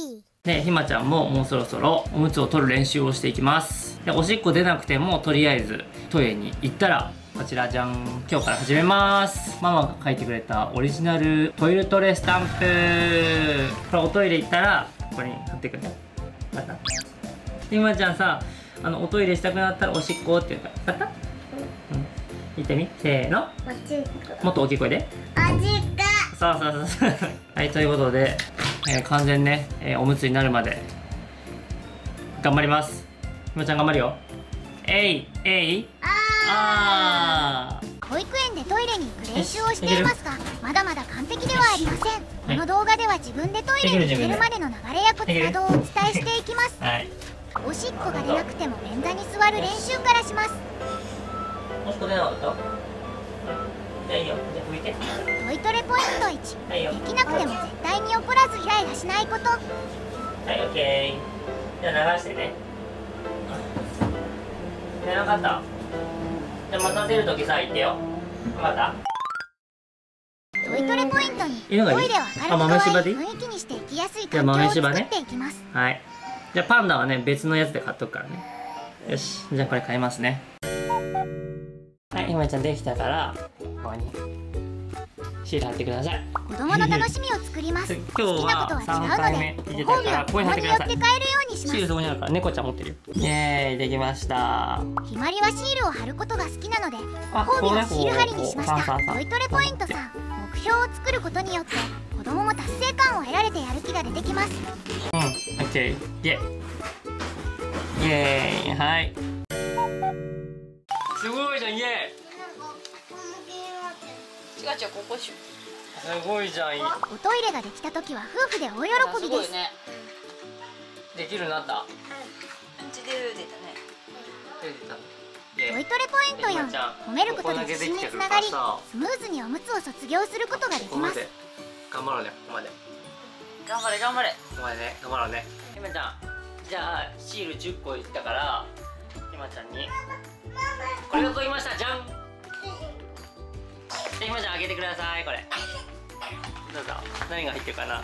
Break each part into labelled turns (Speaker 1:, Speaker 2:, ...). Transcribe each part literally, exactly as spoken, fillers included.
Speaker 1: で、ひまちゃんももうそろそろおむつを取る練習をしていきます。で、おしっこ出なくてもとりあえずトイレに行ったら、こちらじゃん、今日から始めます。ママが書いてくれたオリジナルトイレトレスタンプ。これおトイレ行ったらここに貼ってくれ。またひまちゃんさ、あのおトイレしたくなったらおしっこって言うから、また、うん、言ってみ、せーの、もっと大きい声で、
Speaker 2: おしっこ。
Speaker 1: そうそうそうそうはい、ということで、えー、完全ね、えー、おむつになるまで頑張ります。ひまちゃん頑張るよ。えいえいあー。
Speaker 2: 保育園でトイレに行く練習をしていますが、まだまだ完璧ではありません。この動画では自分でトイレに行けるまでの流れやコツなどをお伝えしていきます。
Speaker 1: はい、
Speaker 2: おしっこが出なくても便座に座る練習からします。
Speaker 1: おしっこ出なかった？じゃあいいよ、じゃあ拭いて。
Speaker 2: トイトレポイントいち、
Speaker 1: はいよ。
Speaker 2: できなくても絶対に怒らずイライラしないこと。
Speaker 1: はい、オッケー。じゃあ流してね。出なかった。じゃあまた出るときさ、言ってよ。また
Speaker 2: トイトレポイントに、トイレを明るく可愛い雰囲気にしていきやすい環境を作っていきます。
Speaker 1: はい、じゃあパンダはね、別のやつで買っとくからね。よし、じゃあこれ買いますね。はい、ひまちゃんできたから、ここにシール貼ってください。
Speaker 2: 子供の楽しみを作ります。好きなことは違うので、ご褒美は子供によって変えるようにします。
Speaker 1: シールそこにあるから、猫ちゃん持ってるよ。イエーイ、できました。
Speaker 2: ひまりはシールを貼ることが好きなので、ご褒美はシール貼りにしました。トイトレポイントさん、目標を作ることによって子供も達成感を得られてやる気が出てきます。
Speaker 1: うん、オッケー、イエーイ、イエーイ、はい。すごいじゃん、イエーイ。
Speaker 3: 違う違う、ここしよ。
Speaker 1: すごいじゃん。
Speaker 2: おトイレができた時は夫婦で大喜びです。
Speaker 3: ね、
Speaker 1: できるようになった。
Speaker 3: 出る出たね。
Speaker 1: 出た。
Speaker 2: トイトレポイントよん、褒めることで自信につながり、スムーズにおむつを卒業することができます。
Speaker 1: 頑張ろうね、ここまで。
Speaker 3: 頑張れ頑張れ。
Speaker 1: ここまでね、頑張ろうね。ひまちゃん、じゃあシールじゅっこいったから、ひまちゃんにこれが届きました。じゃん。で、ひまちゃん開けてください。これどうぞ。何が入ってるかな。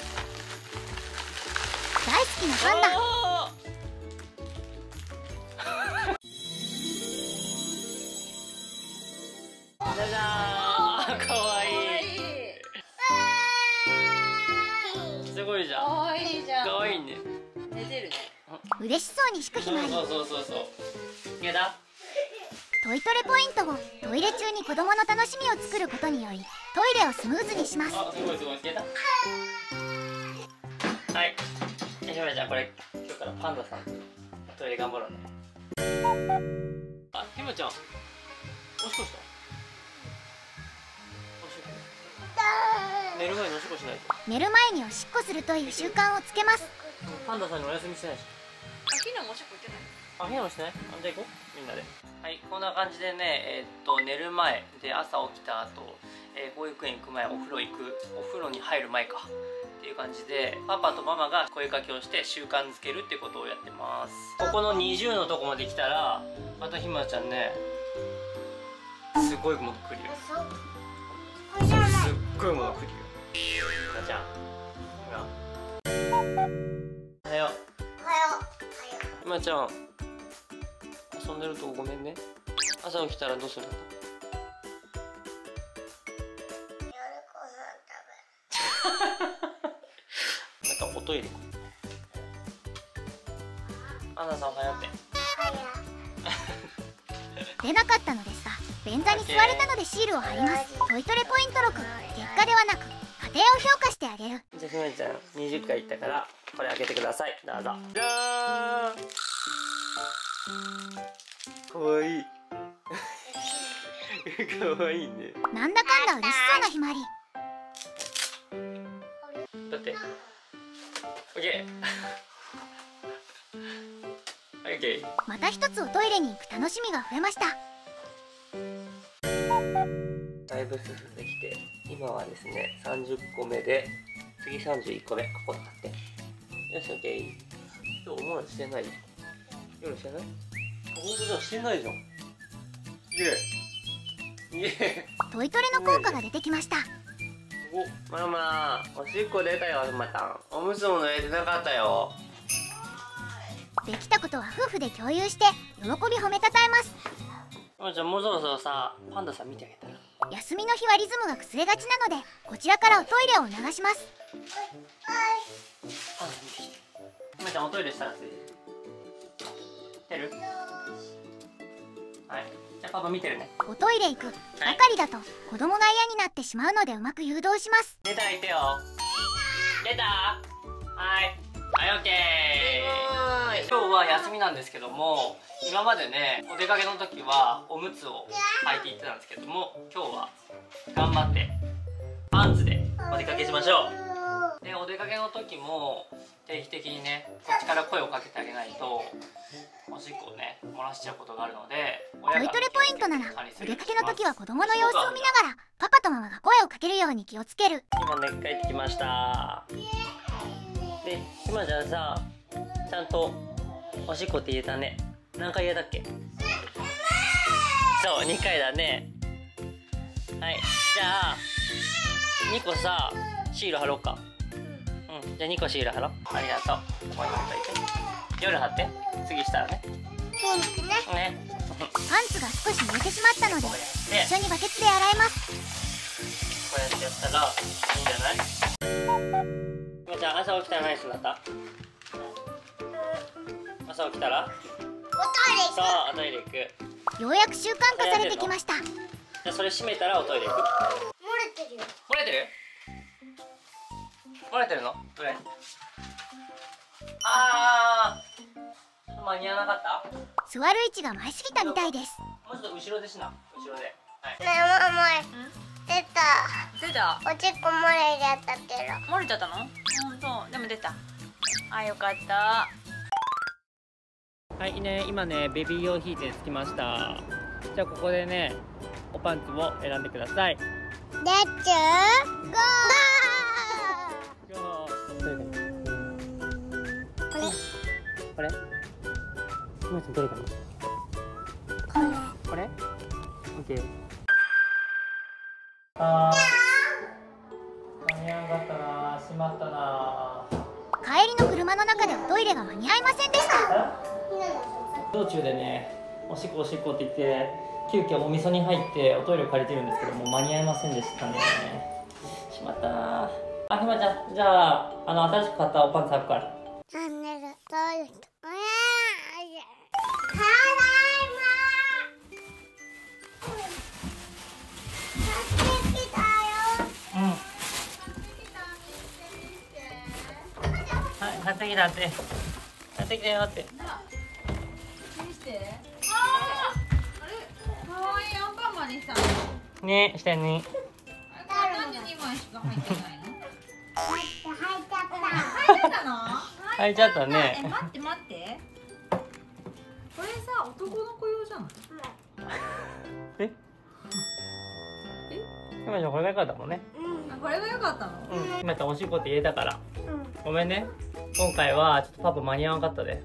Speaker 2: 大好きなパンダ。
Speaker 1: じゃじゃーん、かわいい。すごいじゃん。かわいいじゃん。かわいいね。
Speaker 3: 寝てるね。
Speaker 2: 嬉しそうに引くひまり。
Speaker 1: そうそうそうそう。やだ。
Speaker 2: トイトレポイントをトイレ中に子供の楽しみを作ることにより、トイレをスムーズにします。
Speaker 1: あ、すごいすごい。消えた。はい。ひまちゃん、これ今日からパンダさんとトイレ頑張ろうね。あ、ひまちゃん、おしっこした？寝る前におしっこしないと。
Speaker 2: 寝る前におしっこするという習慣をつけます。
Speaker 1: パンダさんにお休みしてないし。
Speaker 3: あ、ひなもおしっこ行ってない。
Speaker 1: あ、ひなもしてない？あ、じゃあ行こう、みんなで。はい、こんな感じでね、えー、っと寝る前で朝起きた後、えー、保育園行く前、お風呂行く、お風呂に入る前かっていう感じで、パパとママが声かけをして習慣づけるってことをやってます。ここのにじゅうのとこまで来たら、またひまちゃんね、すごいもの来るよ。すっごいもの来るよ。ひまちゃん、ほら。おはよう。おはよう。ひまちゃん、遊んでるとごめんね。朝起きたらどうするの？なんかおトイレ。アンナさん、おはようって。
Speaker 2: 出なかったのですが、便座に座れたのでシールを貼ります。トイトレポイントろく、結果ではなく家庭を評価してあげる。
Speaker 1: じゃあひまちゃんにじゅっかい言ったからこれ開けてください。どうぞ。じゃーん。かわいい。かわいいね。
Speaker 2: なんだかんだ嬉しそうなひまり。
Speaker 1: だってオッケー。オッケー。
Speaker 2: また一つおトイレに行く楽しみが増えました。
Speaker 1: だいぶ進んできて、今はですねさんじゅっこめで、次さんじゅういっこめ、ここ使って。よし、オッケー。今日おもろしてない？夜してない？本当だ、してないじゃん。イエーイ。イエーイ。
Speaker 2: トイトレの効果が出てきました。
Speaker 1: お、ママ、おしっこ出たよ、また。おむつも濡れてなかったよ。
Speaker 2: できたことは夫婦で共有して喜び褒めたたえます。
Speaker 1: ママちゃん、もうそろそろさ、パンダさん見てあげたら。
Speaker 2: 休みの日はリズムが崩れがちなので、こちらからおトイレを促します。
Speaker 1: パンダさん見てきて。ママちゃん、おトイレしたらついてる？はい。じゃあパパ見てるね。
Speaker 2: おトイレ行くばかりだと子供が嫌になってしまうので、うまく誘導します。
Speaker 1: 出たら言ってよ。出た？はい。はい、オッケー。今日は休みなんですけども、今までね、お出かけの時はおむつを履いて行ってたんですけども、今日は頑張ってパンツでお出かけしましょう。で、お出かけの時も定期的にね、こっちから声をかけてあげないとおしっこをね、漏らしちゃうことがあるので、
Speaker 2: トイトレポイントなら、お出かけの時は子供の様子を見ながらパパとママが声をかけるように気をつける。
Speaker 1: 今ね、帰ってきました。で、今じゃあさ、ちゃんとおしっこって言えたね。何回言えたっけ？そう、にかいだね。はい、じゃあにこさ、シール貼ろうか。うん、じゃあにこシール貼ろう。ありがとう。ここに貼っといて。夜貼って。次したらね。ね。
Speaker 2: パンツが少し濡れてしまったので、一緒にバケツで洗います。
Speaker 1: こうやってやったらいいんじゃない？まちゃん、朝起きたら何するんだった？朝起きたらそう、おトイレ行く。
Speaker 2: ようやく習慣化されてきました。
Speaker 1: じゃあそれ閉めたらおトイレ行く。漏れてるよ。漏れてる？漏れてるの？どれ？あー、間に合わなかった？
Speaker 2: 座る位置が前すぎたみたいです。
Speaker 1: もうちょっと後ろでしな。後ろで。はい。
Speaker 4: ねえ、ママ、出た。
Speaker 3: 出た。
Speaker 4: おしっこ漏れちゃったけど。
Speaker 3: 漏れちゃったの？うん、そう。でも出た。あ、よかった。
Speaker 1: はいね、今ね、ベビー用品店着きました。じゃあここでね、おパンツを選んでください。
Speaker 4: レッツゴー。
Speaker 1: ゴー。
Speaker 4: これ。
Speaker 1: これ。今ちゃんどれかな？
Speaker 4: これ。
Speaker 1: これ？オッケー。あー。間に合わなかったな。しまったな。
Speaker 2: 帰りの車の中でおトイレが間に合いませんでした。
Speaker 1: 道中でね、おしっこおしっこって言って急遽お味噌に入っておトイレを借りてるんですけども、間に合いませんでしたね。しまったな。あ、ひまちゃん、じゃあ、あの新しく買ったおパンツ履くから。
Speaker 4: チャンネル登録お願い。ただいま。買ってきたよ。
Speaker 1: うん。はい、買ってきたって。買ってきたよって。
Speaker 3: 見して。あー、あれ、可愛いアンパンマンにしたの。
Speaker 1: ね、下に。
Speaker 3: あれ、なんでにまいしか入ってないの？
Speaker 4: 入っちゃった。
Speaker 3: 入ってたの？
Speaker 1: 履いちゃったね。
Speaker 3: え、待って待って。これさ、男の子用じゃない？
Speaker 1: え？ひまちゃんこれが良かったもんね。
Speaker 3: あ、これが良かったの？
Speaker 1: うん。ひまちゃんおしっこって言えたから。ごめんね。今回はちょっとパパ間に合わなかったで。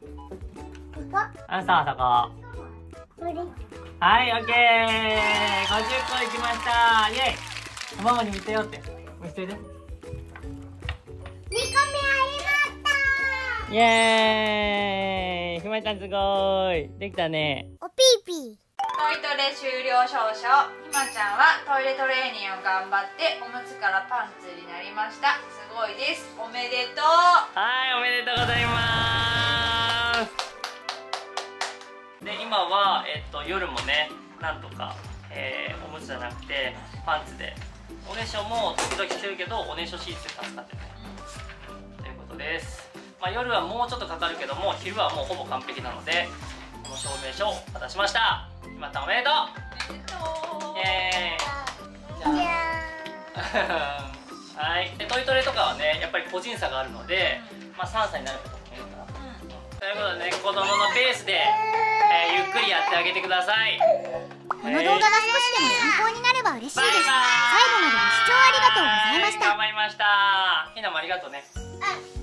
Speaker 1: あんさん、あそこ。はい、オッケー。ごじゅっこいきました。イエイ。ママに見せようって。見せて。
Speaker 4: にこめありがとう。
Speaker 1: イエーイ。ひまちゃんすごい。できたね。
Speaker 4: おピーピー。
Speaker 3: トイトレ終了証書。ひまちゃんはトイレトレーニングを頑張っておむつからパンツになりました。すごいです。おめでとう。
Speaker 1: はい、おめでとうございます。で、今は、えっと、夜もね、なんとか、えー、おむつじゃなくてパンツで、おねしょも時々してるけどおねしょシーツで助かってるね、うん、ということです。まあ、夜はもうちょっとかかるけども、昼はもうほぼ完璧なので、この証明書を渡しました。ひまたんおめでとう。イエーイ。じゃあはい。で、トイトレとかはね、やっぱり個人差があるので、まあ、さんさいになる方もいるかな、うん、ということでね、子供のペースで、えー、ゆっくりやってあげてください。
Speaker 2: この動画が少しでも参考になれば嬉しいです。最後までご視聴ありがとうございました。
Speaker 1: 頑張りました。ひなもありがとうね。
Speaker 4: うん。